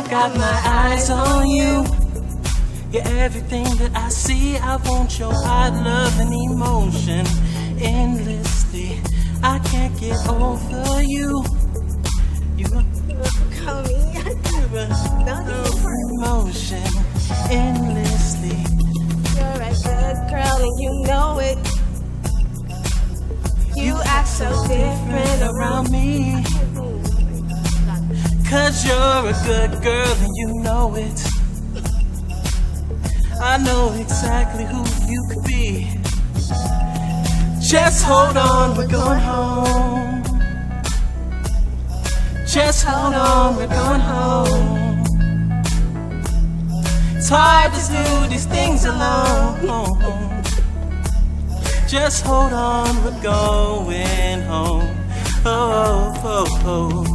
got my eyes on you. You're everything that I see. I want your hot love and emotion endlessly. I can't get over you. You're emotion endlessly. You're a good girl and you know it. You act so different around me. 'Cause you're a good girl and you know it. I know exactly who you could be. Just hold on, we're going home. Just hold on, we're going home. It's hard to do these things alone. Just hold on, we're going home. Oh, oh, oh.